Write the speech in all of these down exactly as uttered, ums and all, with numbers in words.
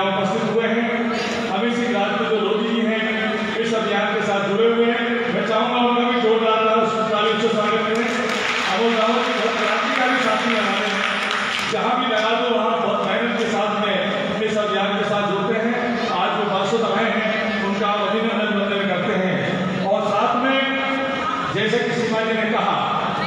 यहाँ उपस्थित हुए हैं। अभी सिंह राजपूत जो लोधी जी हैं इस अभियान के साथ जुड़े हुए हैं। मैं चाहूँगा उनका भी जोरदार तालियों से स्वागत करें। अमोल रावत के बहुत क्रांतिकारी साथी हमारे हैं, जहाँ भी लगा दो वहाँ बहुत मेहनत के साथ में इस अभियान के साथ जुड़ते हैं। आज वो पार्षद आए हैं, उनका अभिनंदन वंदन करते हैं। और साथ में जैसे कि सीमा जी ने कहा,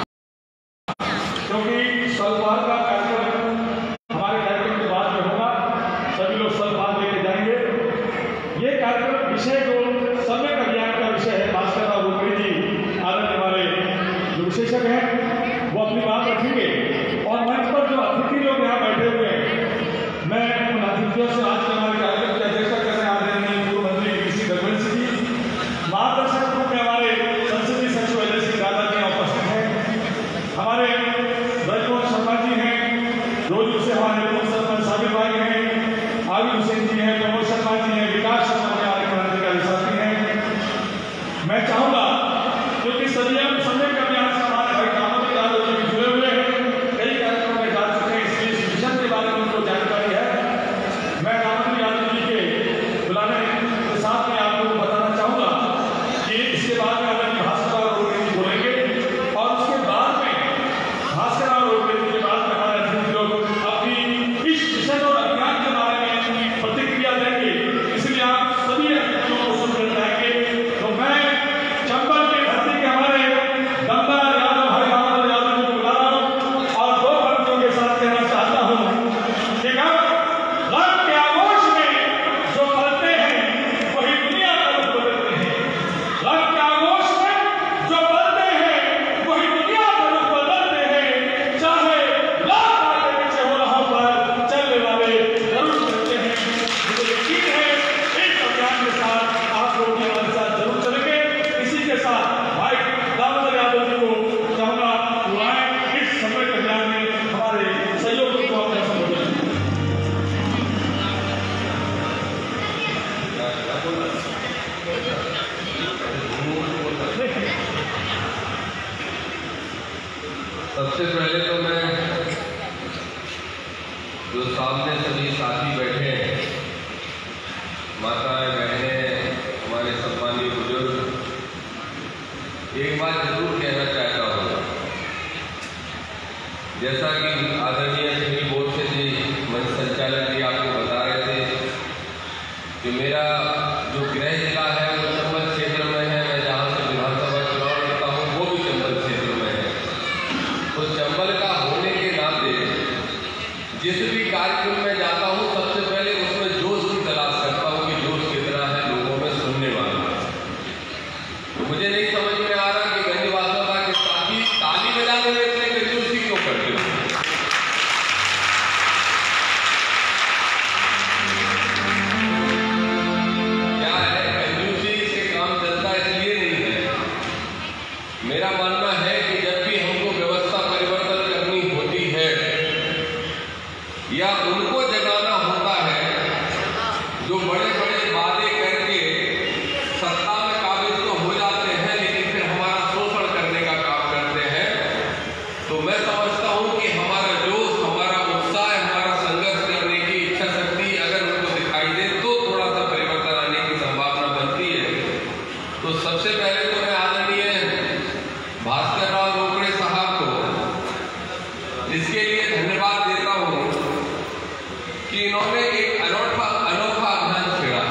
क्योंकि स्वल्पहार का कार्यक्रम हमारे कार्यक्रम के बाद में होगा, सभी लोग स्वल्पहार लेके जाएंगे। ये कार्यक्रम विषय जो सम्यक अभियान का विषय है, भास्कर राव रोकड़े जी आदरणीय हमारे जो विशेषज्ञ हैं वो अपनी बात रखेंगे। और मंच पर जो अतिथि लोग यहाँ बैठे हुए हैं, मैं उन अतिथियों से आज के हमारे कार्यक्रम की अध्यक्षता कर रहे हैं आदरणीय पूर्व मंत्री ऋषि रघुवंश जी, मार्गदर्शक रूप में हमारे संसदीय सचिव अजय सिंह राजा जी उपस्थित हैं, हमारे ब्रजमोहन शर्मा जी हैं, रोजू से हमारे पूर्व सरपंच साबिर भाई हैं, आबिद हुसैन जी हैं, प्रमोद शर्मा जी हैं, विकास शर्मा जी हमारे क्रांतिकारी साथी हैं। मैं चाहूँगा क्योंकि सदियों समय का अभियान से हमारे भाई दामोदर यादव जी जुड़े हुए हैं, कई कार्यक्रमों में जा चुके हैं, इसलिए इस मिशन के बारे में उनको जानकारी है। मैं दामोदर यादव जी के बुलाने के साथ में आप लोगों को बताना चाहूँगा कि इसके बाद में आदरणीय भास्कर राव रोकड़े जी बोलेंगे और उसके बाद में भास्कर राव रोकड़े जी के बाद में हमारे अतिथि लोग अपनी इस मिशन और अभियान के बारे में प्रतिक्रिया देंगे। इसलिए आप सभी अतिथियों को सुनकर जाएंगे। तो मैं चंबल की धरती के हमारे दमदार यादव भाई दामोदर यादव जी को बुला रहा हूँ और दो पंक्तियों के साथ कहना चाहता हूँ कि हम रंग के आगोश में जो पलते हैं वही दुनिया का रुख बदलते हैं। रंग के आगोश में जो पलते हैं वही दुनिया का रुख बदलते हैं। चाहे लाख आगे पीछे हो रहा पर चलने वाले जरूर चलते हैं। मुझे यकीन है इस अभियान के साथ आप लोग हमारे साथ जरूर चलेंगे। इसी के साथ भाई दामोदर यादव जी को चाहूँगा बुलाएं इस समय अभियान में हमारे सहयोगी को अपना संबोधन। सबसे पहले तो मैं जो सामने सभी साथी बैठे हैं, माताएं, बहनें, हमारे सम्मानीय बुजुर्ग, एक बात जरूर कहना चाहता हूँ। जैसा कि आदरणीय श्री बोर्ड से जी मंच संचालक जी आपको बता रहे थे कि मेरा जो गृह जिला है वो चंबल क्षेत्र में है। मैं जहाँ से विधानसभा चुनाव लड़ता हूँ वो भी चंबल क्षेत्र में है। तो चंबल का होने के नाते जिस भी कार्यक्रम में जाता हूँ सबसे पहले उसमें जोश की तलाश करता हूँ कि जोश कितना है लोगों में सुनने वाला। तो मुझे नहीं समझ में आ रहा कि गंजवासों का के साथी ताली बजाने में इतने कंजूसी क्यों करते हो। क्या है कंजूसी से काम चलता इसलिए नहीं है। मेरा मानना है कि जब भी हमको व्यवस्था परिवर्तन करनी होती है या उनको जगाना होता है जो बड़े बड़े वादे करके सत्ता में काबिज तो हो जाते हैं लेकिन फिर हमारा शोषण करने का काम करते हैं, तो मैं समझता हूं कि हमारा जोश, हमारा उत्साह, हमारा संघर्ष करने की इच्छा शक्ति अगर उनको दिखाई दे तो थोड़ा सा परिवर्तन आने की संभावना बनती है। तो सबसे पहले तो मैं आदरणीय भास्कर राव रोकड़े साहब को इसके लिए धन्यवाद देता हूं कि इन्होंने एक अनोखा अनोखा अभियान छेड़ा।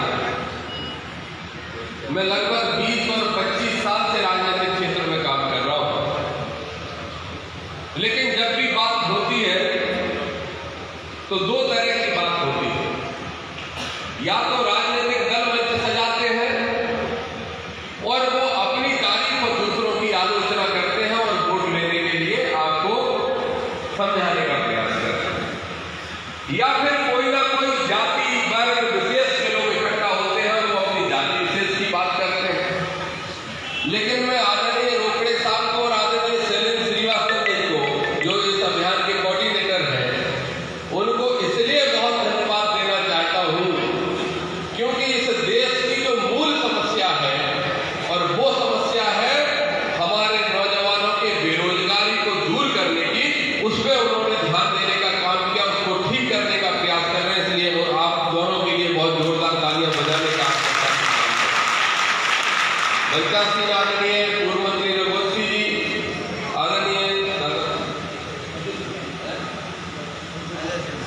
मैं लगभग बीस और पच्चीस साल से राजनीतिक क्षेत्र में काम कर रहा हूं, लेकिन जब भी बात होती है तो दो तरह की बात होती है। या तो राजनीतिक दल मंच सजाते हैं और वो अपनी तारीफ और दूसरों की आलोचना करते हैं और वोट लेने के लिए आपको समझाने का प्रयास करते हैं, या फिर कोई ना कोई जाति वर्ग विशेष के लोग इकट्ठा होते हैं और वो अपनी जाति विशेष की बात करते हैं। लेकिन मैं आदरणीय रोकड़े साहब को और आदरणीय शैलेंद्र श्रीवास्तव जी को जो इस अभियान के कोऑर्डिनेटर हैं उनको इसलिए बहुत धन्यवाद देना चाहता हूँ क्योंकि इस देश की जो मूल समस्या है और वो समस्या है हमारे नौजवानों के बेरोजगारी को दूर करने की, उस पर उन्होंने ध्यान देने का काम किया, उसको ठीक करने का प्रयास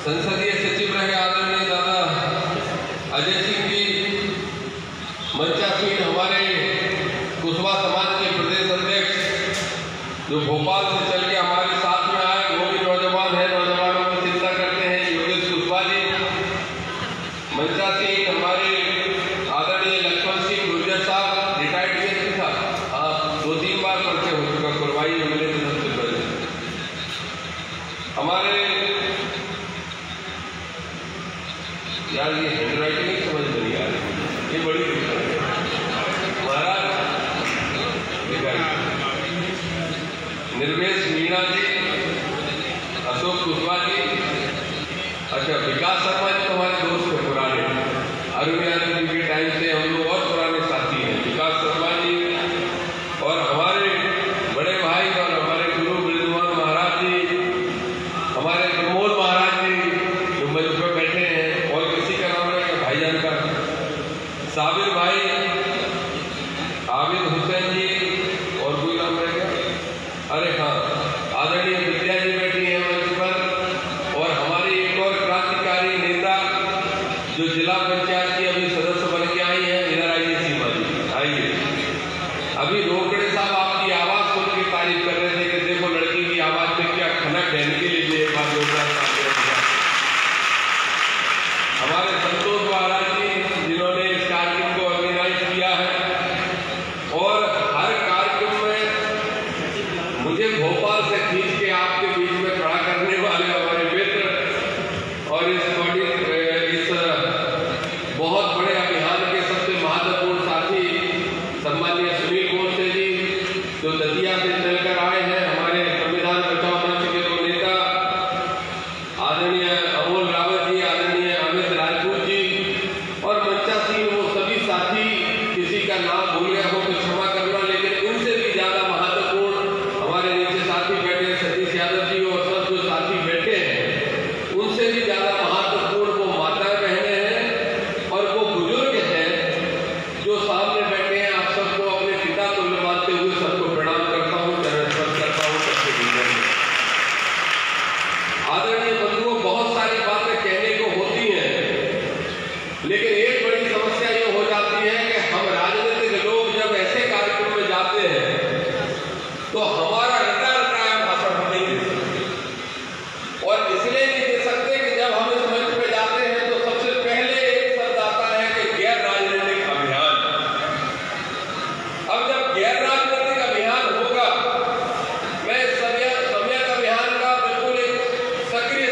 संसदीय सचिव रहे आदरणीय दादा अजय सिंह जी, मंचा सिंह हमारे कुशवाहा समाज के प्रदेश अध्यक्ष जो भोपाल से चल के हमारे साथ में आए, वो भी नौजवान है, नौजवानों की चिंता करते हैं, योगेश कुशवाहा जी। मंचा सिंह हमारे आदरणीय लक्ष्मण सिंह गुर्जर साहब, रिटायर्ड डीएसपी साहब, हाँ दो तीन बार परिचय हो चुका, कुरवाई में मिले थे सबसे पहले। हमारे यार ये हैंड राइटिंग नहीं समझ में नहीं आ रही, ये बड़ी दिक्कत है महाराज। निर्वेश मीणा जी, अशोक कुशवाहा जी, अच्छा विकास शर्मा जी तो हमारे दोस्त हैं पुराने, अरुण यादव जी के टाइम से हम लोग और पुराने साथी हैं, विकास शर्मा जी। और हमारे बड़े भाई और हमारे गुरु बृंदावन महाराज जी, हमारे प्रमोद महाराज जी जो मंच पर बैठे हैं, और किसी का नाम है भाईजान का साबिर भाई, आबिद हुसैन जी, और कोई नाम रहेगा, अरे हाँ आदरणीय विद्या जी बैठी हैं मंच पर। और हमारी एक और क्रांतिकारी नेता जो जिला पंचायत की अभी सदस्य बन के आई है, इधर आइए सीमा जी, आइए। अभी रोकड़े साहब आपकी आवाज सुन के तारीफ कर रहे थे कि देखो लड़की की आवाज में क्या खनक है, इनके लिए एक बार जोरदार हमारे संतोष महाराज जी जिन्होंने इस कार्यक्रम को ऑर्गेनाइज किया है। और हर कार्यक्रम में मुझे भोपाल से खींच के आपके बीच में खड़ा करने वाले हमारे मित्र और इस बड़ी इस बहुत बड़े अभियान के सबसे महत्वपूर्ण साथी सम्मानीय सुनील गोडसे जी जो दतिया से चलकर आए हैं, हमारे संविधान बचाओ मंच के दो नेता आदरणीय अमोल रावत जी, आदरणीय अमित राजपूत जी, और मंचा सिंह, वो सभी साथी, किसी का नाम भूल गया हो तो क्षमा करना, लेकिन उनसे भी ज्यादा महत्वपूर्ण हमारे नीचे साथी बैठे हैं सतीश यादव जी, और सब जो साथी बैठे हैं उनसे भी ज्यादा महत्वपूर्ण वो माताएं बहनें हैं और वो बुजुर्ग हैं जो सामने बैठे हैं। आप सबको अपने पिता तुल्य मानते हुए सबको प्रणाम करता हूँ, चरण स्पर्श करता हूँ सबके भीतर। आदरणीय बंधुओं, बहुत सारी बातें कहने को होती हैं, लेकिन एक बड़ी समस्या ये हो जाती है कि हम राजनीतिक लोग जब ऐसे कार्यक्रम में जाते हैं तो हमारा रटा रटाया भाषण हम नहीं दे सकते। और इसलिए नहीं दे सकते कि जब हम इस मंच पे जाते हैं तो सबसे पहले एक शब्द आता है कि गैर राजनीतिक अभियान। अब जब गैर राजनीतिक अभियान होगा, मैं समय समय अभियान का बिल्कुल एक सक्रिय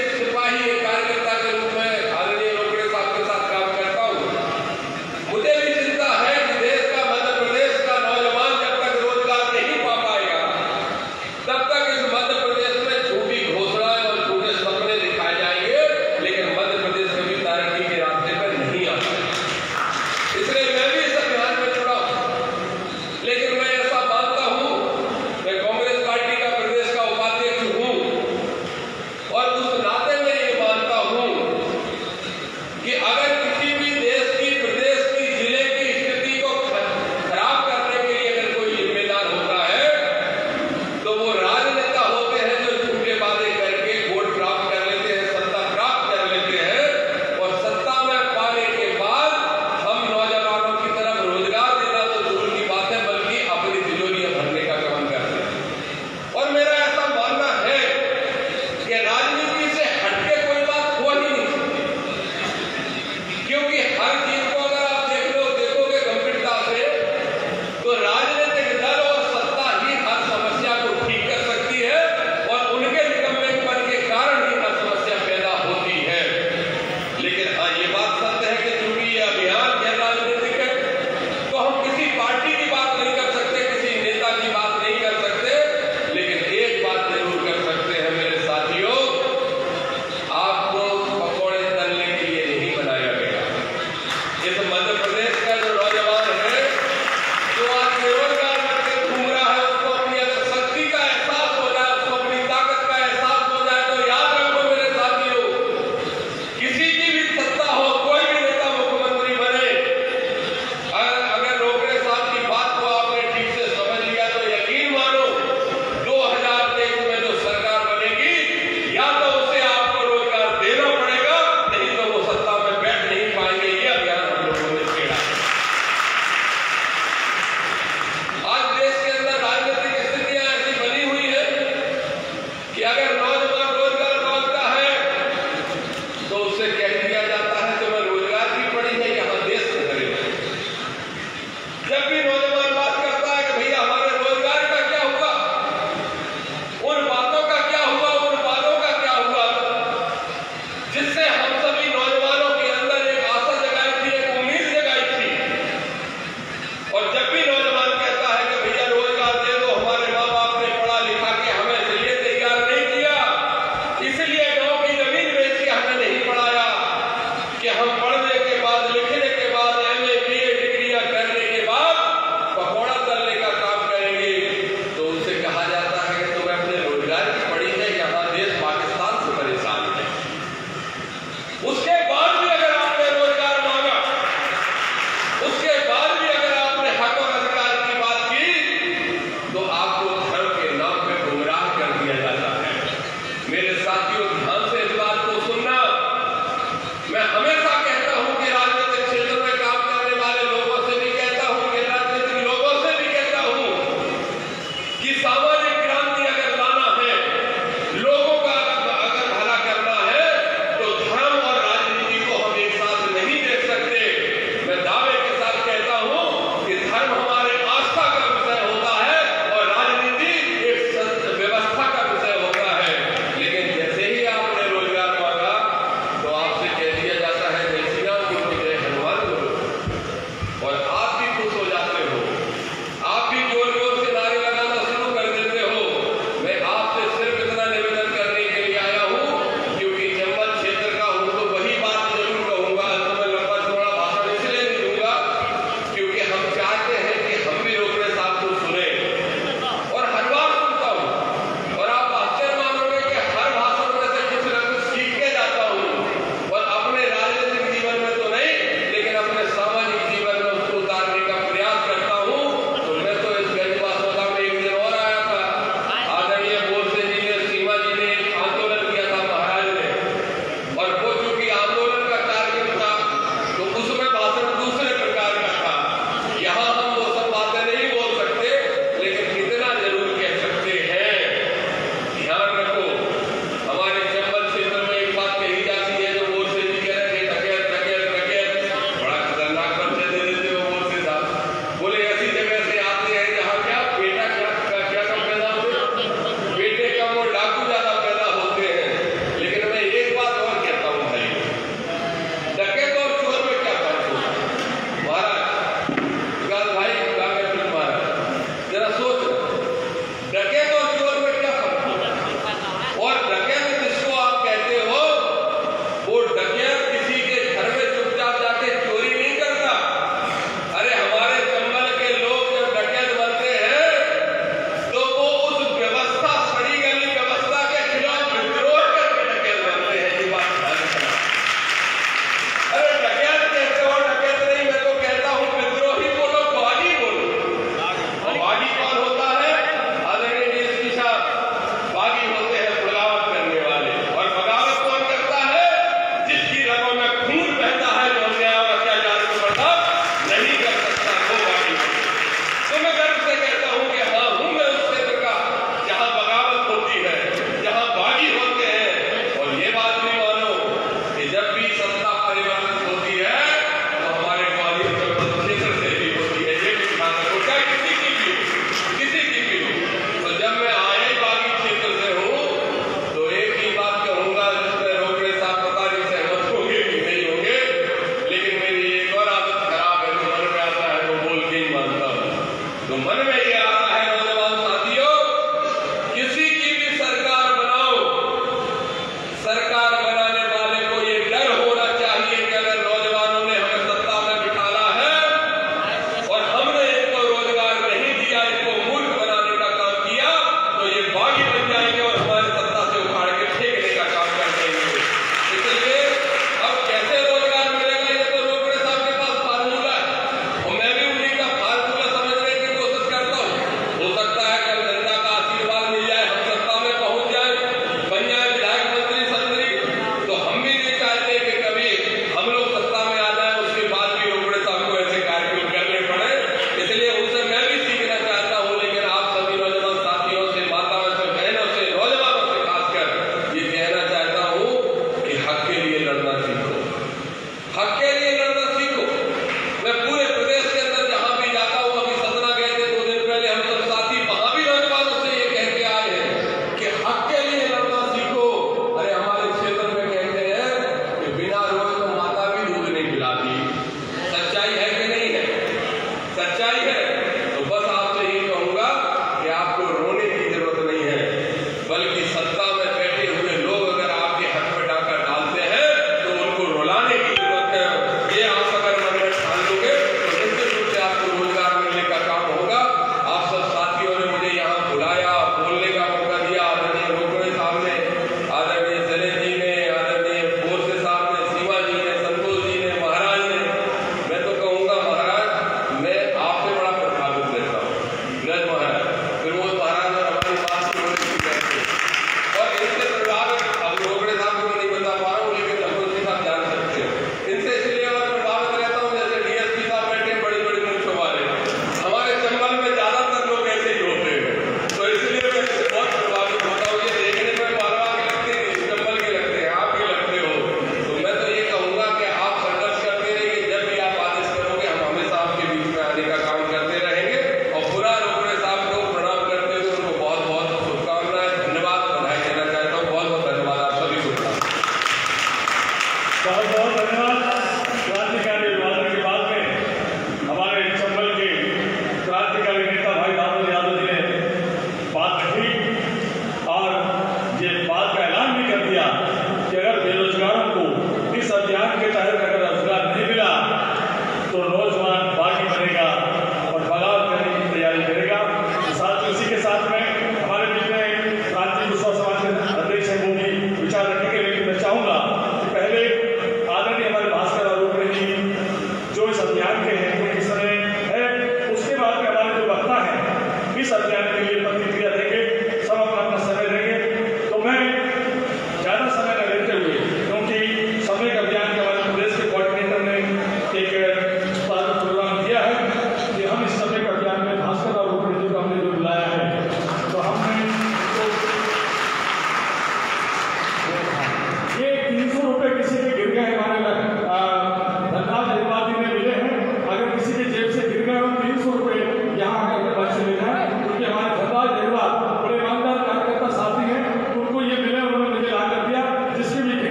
कि अगर नौजवान रोजगार मांगता है तो उससे कह दिया जाता है तुम्हें रोजगार की पड़ी है, यहां देश में करेगा। जब भी नौजवान बात करता है कि भैया हमारे रोजगार का क्या हुआ, उन बातों का क्या हुआ, उन बातों का क्या हुआ, जिससे हम सभी नौजवानों के अंदर एक आशा जगाई थी, एक उम्मीद जगाई थी। और जब भी नौजवान कहता है कि भैया रोजगार दे दो, हमारे माँ बाप ने पढ़ा लिखा के हमें इसलिए तैयार नहीं किया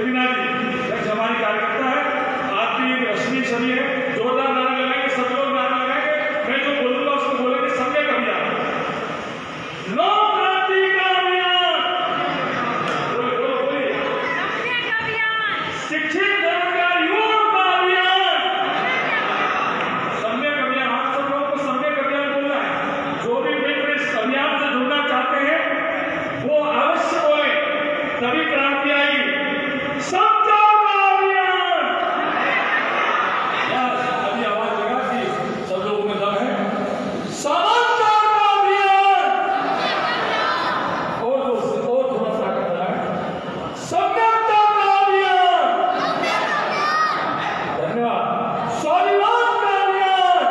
रवीना जी एक हमारी कार्यकर्ता है, आप भी रश्मि सभी है, जोरदार नारे लगाएंगे, सब लोग नारे लगाएंगे। मैं जो बोलूंगा उसको बोलेंगे सम्यक अभियान, लोक क्रांति का अभियान, बोलो बोलो बोलिए, सम्यक अभियान, शिक्षित बेरोजगार युवाओं का अभियान, सम्यक अभियान। आप सब लोगों को सम्यक अभियान बोलना है। जो भी मित्र इस अभियान से जुड़ना चाहते हैं वो अवश्य बोले, तभी क्रांति आएगी। समझौता अभियान, यार अभी आवाज लगा कि सब लोगों में दम है। समझौता अभियान, और दो और थोड़ा ताकत लगाए। समझौता अभियान, धन्यवाद। स्वाभिमान का अभियान।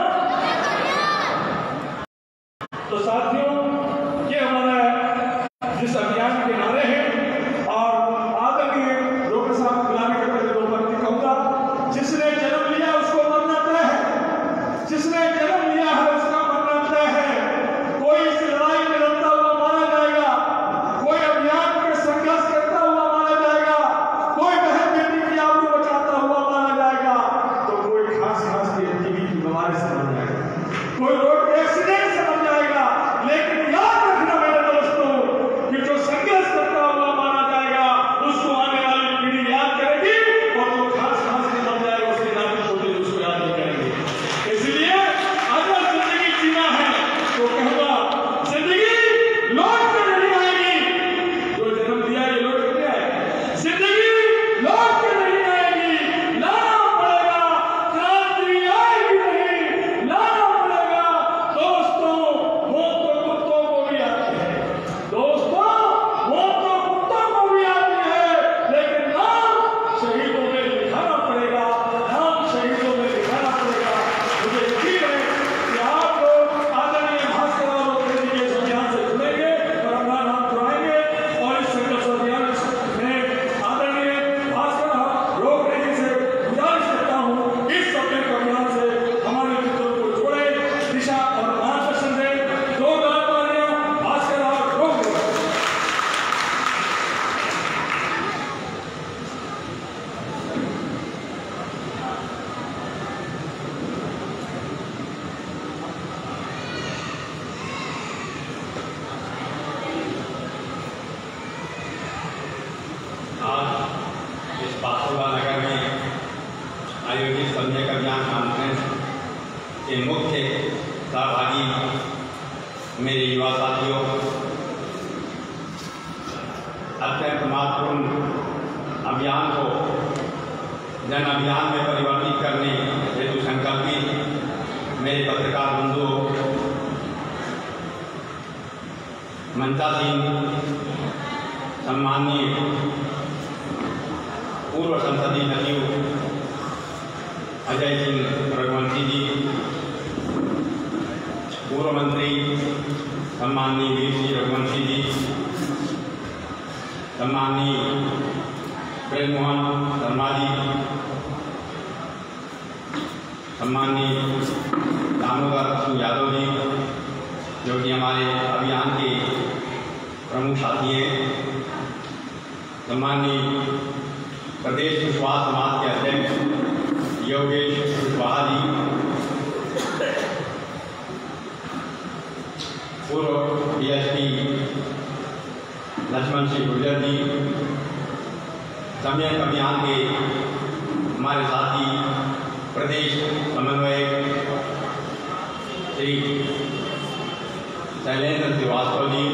तो साथियों, ये हमारा जिस अभियान के नारे हैं, और आदरणीय डॉक्टर साहब को बुलाने के पहले दो पंक्ति कहूंगा। जिसने जन्म लिया उसको मरना तय है, जिसने जन्म लिया है उसका मरना तय है। कोई इस लड़ाई में लड़ता हुआ मारा जाएगा, कोई अभियान में संघर्ष करता हुआ मारा जाएगा, कोई बहन बेटी की आबरू बचाता हुआ मारा जाएगा, तो कोई खास खास की टीबी की बीमारी से मर जाएगा, कोई रोड के एक्सीडेंट से मर जाएगा। लेकिन याद रखना मेरे दोस्तों कि जो संघर्ष करता हुआ मारा जाएगा उसको आने वाली पीढ़ी याद करेगी, और जो खास खास के मर जाएगा उसके नाते छोटे उसको याद नहीं करेंगे। इसलिए अगर जिंदगी जीना है तो कहूँगा जिंदगी लौट के नहीं आएगी। जो जन्म दिया है लौट के आएगी, जिंदगी लौट के नहीं आएगी, लाना पड़ेगा। क्रांति आएगी नहीं, लाना पड़ेगा। दोस्तों मौत तो कुत्तों को भी आती है, दोस्तों मौत तो कुत्तों को भी आती है, लेकिन नाम शहीदों में लिखाना पड़ेगा, नाम शहीदों में लिखाना पड़ेगा। मुझे यकीन है कि आप लोग आदरणीय भास्कर और रोकड़े जी के इस अभियान से जुड़ेंगे और अपना नाम जुड़ाएंगे, और इस संघर्ष अभियान में आदरणीय भास्कर और रोकड़े जी से गुजारिश करता हूँ इस सम्यक अभियान से हमारे मित्रों को जोड़े, दिशा और मार्गदर्शन दें। दो तालियां भास्कर और रोकड़े। आज इस बासुला नगर में आयोजित सम्यक अभियान कॉन्फ्रेंस के मुख्य सहभागी मेरे युवा साथियों, अत्यंत महत्वपूर्ण अभियान को जन अभियान में परिवर्तित करने हेतु संकल्पित मेरे पत्रकार बंधुओं, मंचासीन सम्माननीय पूर्व संसदीय सचिव अजय सिंह रघुवंशी जी, पूर्व मंत्री सम्माननीय वीर सिंह रघुवंशी जी, सम्माननीय ब्रजमोहन शर्मा जी, सम्माननीय दामोदर सिंह यादव जी, जो कि हमारे अभियान के प्रमुख साथी हैं, सम्माननीय प्रदेश कुशवाहा समाज के अध्यक्ष योगेश कुशवाहा जी, पूर्व डीएसपी लक्ष्मण सिंह गुर्जर जी, सम्यक अभियान के हमारे साथी प्रदेश समन्वयक श्री शैलेंद्र श्रीवास्तव जी,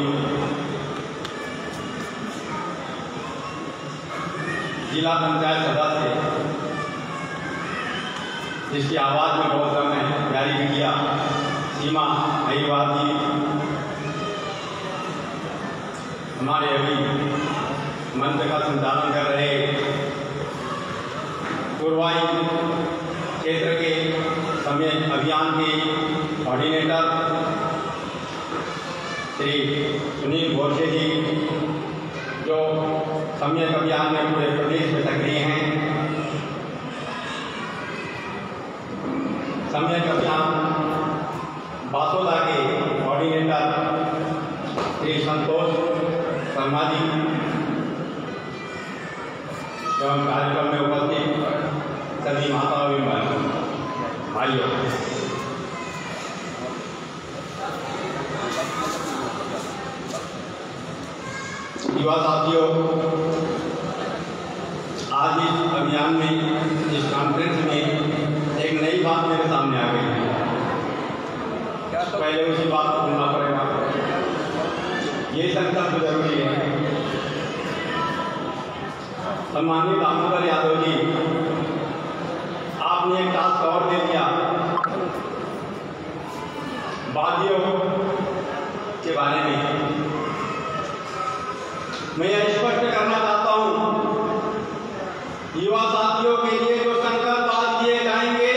जिला पंचायत सदस्य जिसकी आवाज़ में बहुत दम है, प्यारी बिटिया सीमा अहिवाल जी, हमारे अभी मंच का संचालन कर रहे पूर्वाई क्षेत्र के सम्यक अभियान के कोऑर्डिनेटर श्री सुनील घोषे जी, जो सम्यक अभियान में पूरे प्रदेश में सक्रिय हैं। सम्यक अभियान बासोदा के कोऑर्डिनेटर श्री संतोष शर्मा जी, एवं कार्यक्रम में उपस्थित सभी माताओं एवं भाइयों, युवा साथियों, आज इस अभियान में, इस कॉन्फ्रेंस में एक नई बात मेरे सामने आ गई है। पहले उसी बात को सुनना पड़ेगा। ये संकल्प जरूरी है। सम्मानित दामोदर यादव जी, आपने एक टास्क और दे दिया वादियों के बारे में। मैं यह स्पष्ट करना चाहता हूं, युवा साथियों के लिए जो संकल्प आज दिए जाएंगे,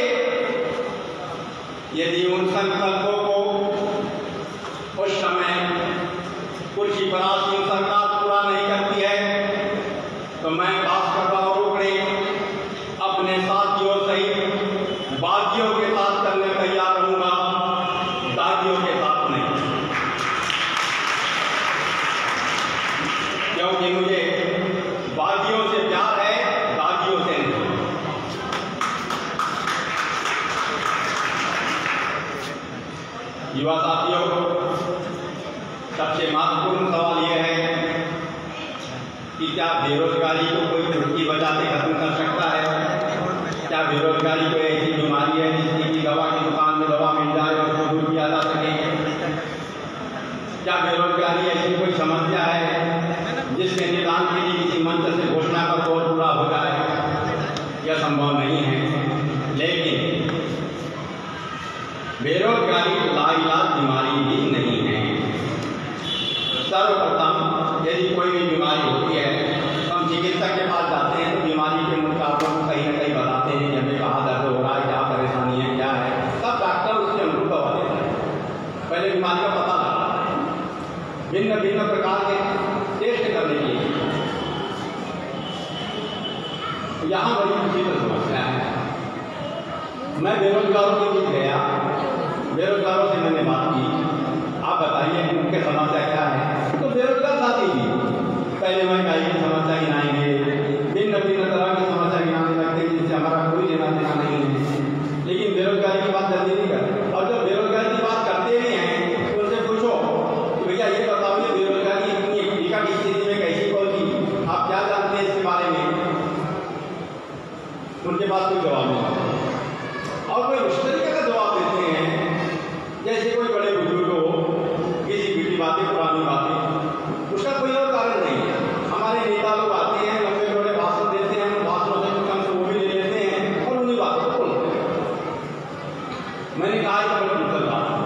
यदि उन संकल्पों को उस समय कुर्सी पर आसीन सरकार पूरा नहीं करती है, तो मैं भास्कर राव रोकड़े अपने साथियों सहित बागियों के साथ करने तैयार रहूंगा, दागियों के साथ नहीं। क्योंकि मुझे बागियों से प्यार है, दागियों से नहीं। युवा साथियों, सबसे महत्वपूर्ण सवाल यह है कि क्या बेरोजगारी को कोई चुटकी बजाते खत्म कर सकता है? क्या बेरोजगारी कोई ऐसी बीमारी है जिसकी की दवा की दुकान में दवा मिल जाए और उसको दूर किया जा सके? क्या बेरोजगारी ऐसी कोई समस्या है जिसके निदान के लिए किसी मंच से घोषणा कर बहुत पूरा हो जाए? यह संभव नहीं है। लेकिन बेरोजगारी लाइलाज बीमारी भी नहीं है। सर्वप्रथम यदि कोई भी बीमारी होती है तो हम चिकित्सक के पास जाते हैं, तो बीमारी के मुख्य कारणों को कहीं ना कहीं बताते हैं कि हमें कहाँ दर्द हो रहा है, क्या परेशानी है, क्या है। तब डॉक्टर उससे हमको दवा देता है। पहले बीमारी का पता लगाता है, भिन्न भिन्न प्रकार के टेस्ट करने के लिए। यहाँ बड़ी मुश्किल समस्या है। मैं बेरोजगारों के बीच गया, बेरोजगारों से मैंने बात की, आप बताइए उनके समस्या क्या है। तो बेरोजगार साथी भी पहले महंगाई की समस्या गिनाएंगे, भिन्न भिन्न तरह की समस्या गिनाने लगते हैं जिससे हमारा कोई लेना देना नहीं है। लेकिन बेरोजगारी की बात जल्दी नहीं करते, और जब बेरोजगारी की बात करते भी हैं तो उनसे पूछो कि भैया ये बताओ, ये बेरोजगारी इतनी विकट स्थिति में कैसी पहुंची, आप क्या जानते हैं इसके बारे में? उनके पास कोई जवाब नहीं। और वे उस तरीके का जवाब देते हैं जैसे कोई बड़े बुजुर्ग हो, किसी बीती बातें, पुरानी बातें। उसका कोई और कारण नहीं है। हमारे नेता लोग आते हैं, लंबे बड़े भाषण देते हैं, उन भाषणों से कुछ अंश वो भी ले लेते हैं और उन्हीं बातों को बोलते हैं। मैंने कहा कि बड़ी दुखद बात है।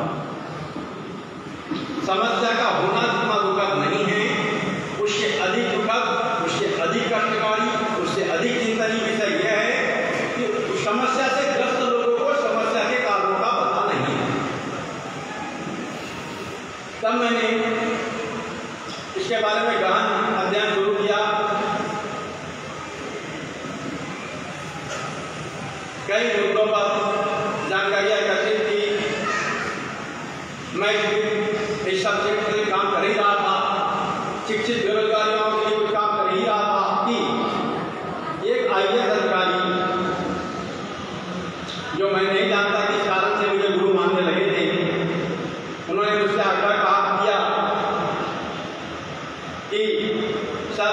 समस्या का होना जितना दुखद नहीं है, उससे अधिक दुखद, उससे अधिक कष्टकारी, उससे अधिक चिंतनीय विषय यह है कि समस्या से ग्रस्त लोगों को समस्या के कारणों का पता नहीं है। तब मैंने इसके बारे में गहन अध्ययन शुरू किया। कई मुद्दों पर जानकारियां एकत्रित की। मैं इस सब्जेक्ट के लिए काम कर ही रहा था, शिक्षित बेरोजगार युवाओं के लिए कुछ काम कर ही रहा था कि एक आई ए एस अधिकारी, जो मैं नहीं जानता किस कारण से मुझे गुरु मानने लगे थे, उन्होंने मुझसे आग्रह किया कि सर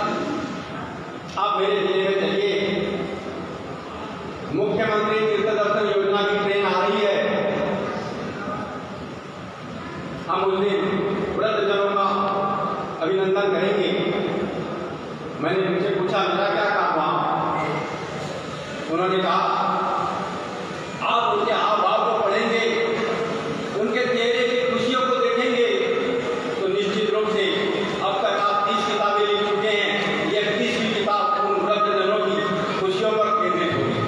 आप मेरे जिले में चलिए, मुख्यमंत्री तीर्थ दर्शन योजना की ट्रेन आ रही है, हम उस दिन वृद्धजनों का अभिनंदन करेंगे। मैंने उनसे पूछा मेरा क्या काम वहाँ? उन्होंने कहा आप उनके हाव भाव को पढ़ेंगे, उनके चेहरे की खुशियों को देखेंगे तो निश्चित रूप से अब तक आप तीस किताबें लिख चुके हैं, यह तीसवीं किताब उन वृद्धजनों की खुशियों पर केंद्रित होगी।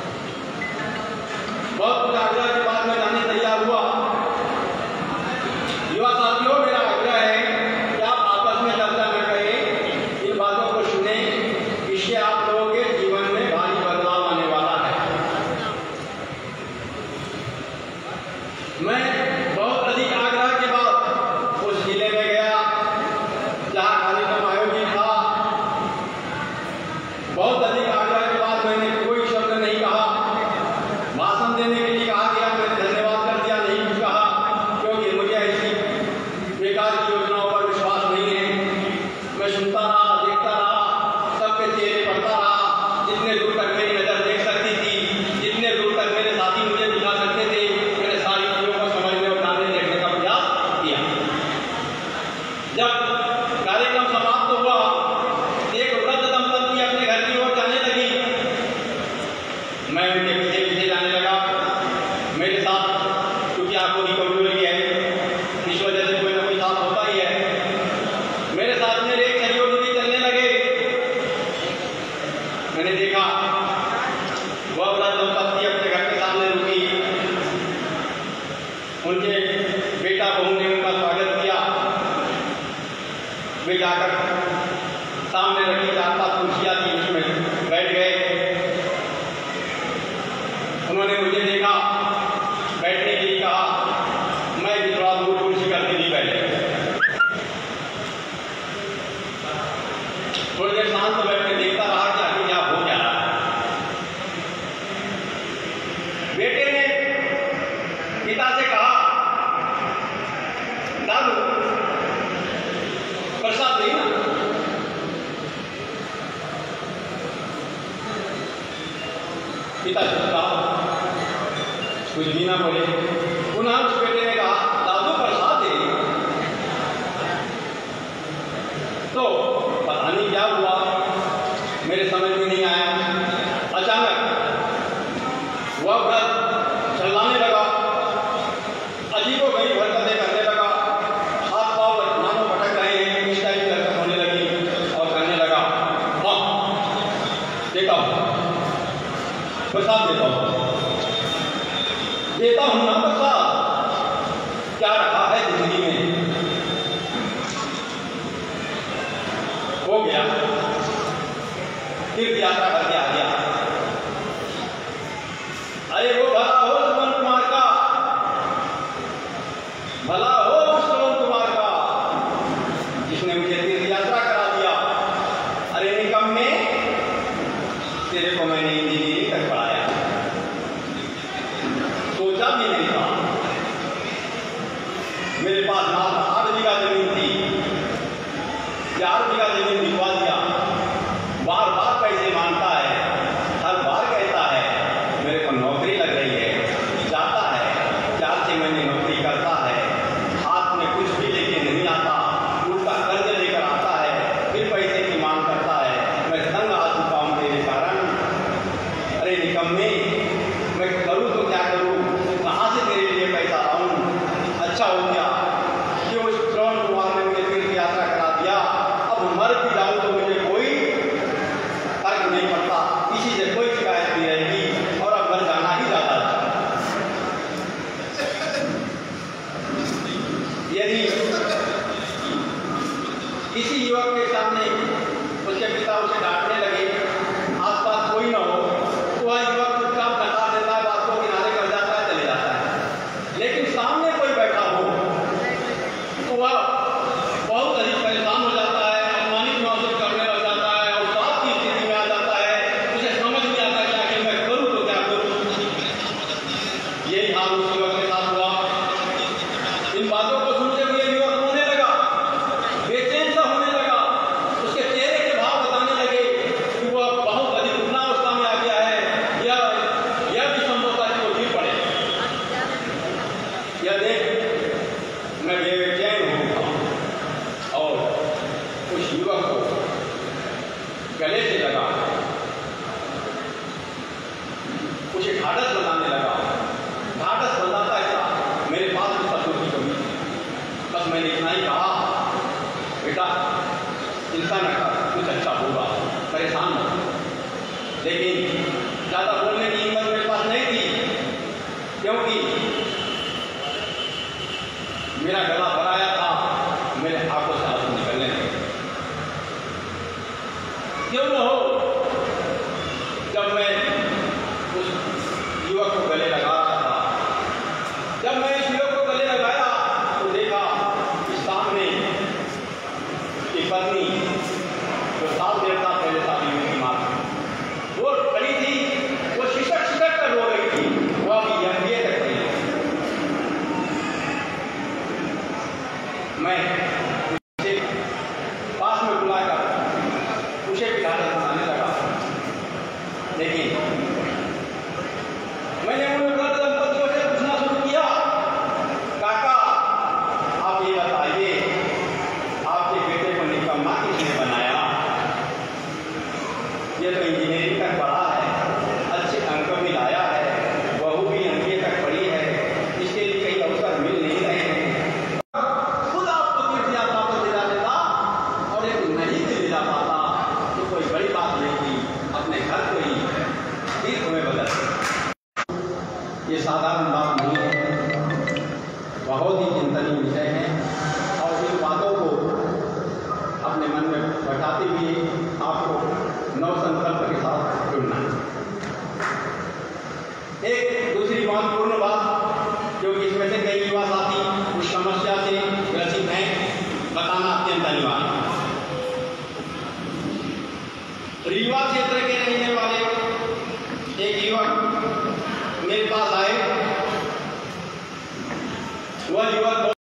बहुत कुछ आग्रह के बाद में जाने तैयार हुआ। युवा साथियों, मेरा आग्रह है कि आप आपस में चर्चा न करें, इन बातों को सुने, इससे आप लोगों के जीवन में भारी बदलाव आने वाला है। मैंने देखा वह वृद्ध दंपत्ति अपने घर के सामने रुकी। उनके बेटा बहू ने उनका स्वागत किया। वे जाकर सामने रखी चार पांच कुर्सियां थी, उसमें बैठ गए। उन्होंने मुझे देखा, बैठने के लिए कहा। मैं भी थोड़ा दूर कुर्सी करके नहीं बैठे। थोड़ी देर शांत बैठ के देखता रहा कि आगे क्या हो क्या रहा है। बेटे ने पिता से कहा, दादू प्रसाद नहीं ना। पिता से कहा, कुछ भी ना बोले। पुनः उस बेटे ने कहा, दादू प्रसाद दे। तो पता नहीं क्या हुआ, मेरे समझ में नहीं आया। अचानक वह वृद्ध चिल्लाने लगा, अजीबोगरीब हरकतें करने लगा, हाथ पांव मानो भटक रहे हैं, इस टाइप की हरकत होने लगी और करने लगा, हाँ देता हूँ प्रसाद, देता हूँ देता हूँ ना प्रसाद। क्या रखा है जिंदगी में, हो गया, तीर्थ यात्रा करके आ गया। अरे वो भला हो श्रवण कुमार का, भला हो श्रवण कुमार का, जिसने मुझे तीर्थ यात्रा करा दिया। अरे निकम्मे, तेरे को मैंने इंजीनियरिंग तक पढ़ाया, सोचा भी नहीं था। मेरे पास मात्र आठ बीघा जमीन थी, चार बीघा जमीन दिखवा दिया। बार बार पैसे मांगता है, हर बार कहता है मेरे को नौकरी लग रही है। जाता है, चार छह महीने नौकरी करता है, हाथ में कुछ भी लेके नहीं आता, उल्टा कर्ज लेकर आता है, फिर पैसे की मांग करता है। मैं तंग आ चुका हूँ तेरे कारण। अरे निकम्मे, मैं करूँ तो क्या करूँ, कहाँ से तेरे लिए पैसा लाऊं। अच्छा हो गया कि उस श्रवण कुमार ने मुझे तीर्थ यात्रा करा दिया। अब मर भी जाऊं तो मुझे कोई फर्क नहीं पड़ता, किसी से कोई शिकायत नहीं रहेगी, और अब मर जाना ही ज्यादा अच्छा। यदि किसी युवक के सामने उसके पिता उसे डांटने लगे, आसपास कोई न हो, तो वह युवक चुपचाप बता देता है, बात को किनारे कर जाता है, चले जाता है। लेकिन सामने कोई बैठा हो तो वह बहुत अधिक परेशान हो जाता है, अपमानित महसूस करने लग जाता है, और साथ की स्थिति में आ जाता है। उसे समझ नहीं आता कि आखिर मैं करूँ तो क्या करूँ। यही हाल उस युवक के साथ हुआ। इन बातों को सुनते हुए युवक रोने लगा, बेचैन सा होने लगा। उसके चेहरे के भाव बताने लगे कि वह बहुत अधिक रुग्णावस्था में आ गया है। यह यह भी संभव था कि वो गिर पड़े। यह देख मैं बेचैन हूँ और उस युवक को गले से लगा, उसे ढाढ़स बताने लगा। ढाढ़स बताता ऐसा, मेरे पास भी शब्दों की कमी थी, बस मैंने इतना ही कहा, बेटा चिंता न कर, कुछ अच्छा होगा, परेशान न हो। लेकिन ज़्यादा बोलने की हिम्मत मेरे पास नहीं थी, क्योंकि मेरा गला भराया था, मेरे आंखों से आंसू निकलने लगे। क्यों न हो, जब मैं उस युवक को गले लगा रहा था, जब मैं इस युवक को गले लगाया तो देखा कि सामने की पत्नी, जो साल डेढ़ साल पहले शादी हुई थी, माँ वो खड़ी थी, वो शिशक शिशक कर रो रही थी, वो अभी एम बी ए तक थी। मैं उसे पास में बुलाकर उसे भी ढाढ़स बनाने लगा। लेकिन मैंने उन वृद्ध दंपतियों से पूछना शुरू किया, काका आप ये बताइए, आपके बेटे को निकम्मा किसने बनाया? ये तो इंजीनियरिंग तक पढ़ा है, अच्छे अंक भी लाया है, बहू भी एम बी ए तक पढ़ी है, इसके लिए कई अवसर मिल नहीं रहे हैं। खुद आपको तीर्थ यात्रा पर ले जा देता और एक नहीं भी ले जा पाता तो कोई बड़ी बात नहीं थी। अपने घर बचाते हुए आपको नव संकल्प के साथ जुड़ना है। एक दूसरी महत्वपूर्ण बात, जो इसमें से कई युवा साथी उस समस्या से ग्रसित हैं, बताना अत्यंत अनिवार्य है। रीवा क्षेत्र के रहने वाले एक युवक मेरे पास